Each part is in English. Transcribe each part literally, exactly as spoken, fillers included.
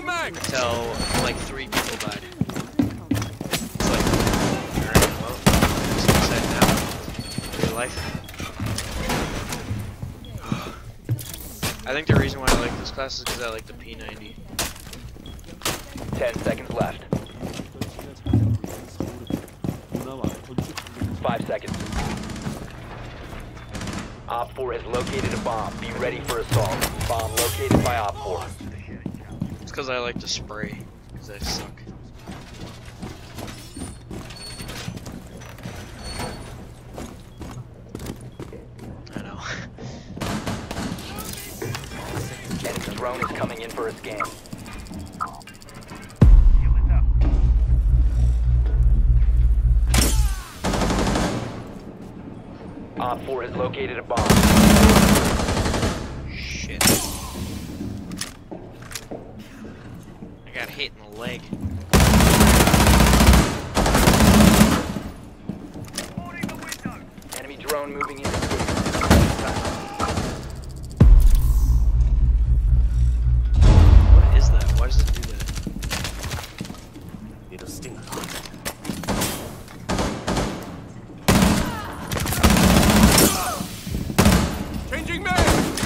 until like three people died. It's like, alright, well, it's exciting now. Real life. I think the reason why I like this class is because I like the P ninety. Ten seconds left. Five seconds. Op four has located a bomb. Be ready for assault. Bomb located by Op four. It's because I like to spray, because I suck. I know. Enemy drone is coming in for a scan. Op four has located a bomb. Shit. I got hit in the leg. Enemy drone moving in. What is that? Why does it do that? It'll sting a lot. Changing man!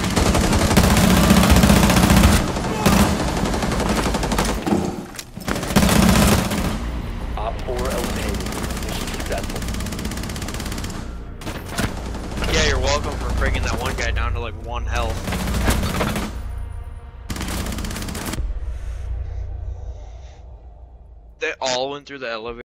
Op four eliminated. Mission successful. Yeah, you're welcome for bringing that one guy down to like one health. They all went through the elevator.